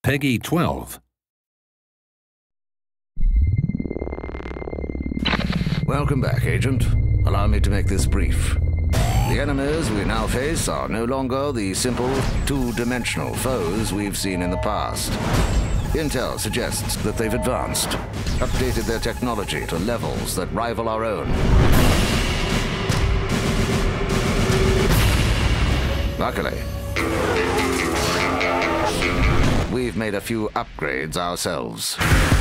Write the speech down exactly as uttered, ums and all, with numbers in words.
Peggy twelve. Welcome back, Agent. Allow me to make this brief. The enemies we now face are no longer the simple, two-dimensional foes we've seen in the past. Intel suggests that they've advanced, updated their technology to levels that rival our own. Luckily, we've made a few upgrades ourselves.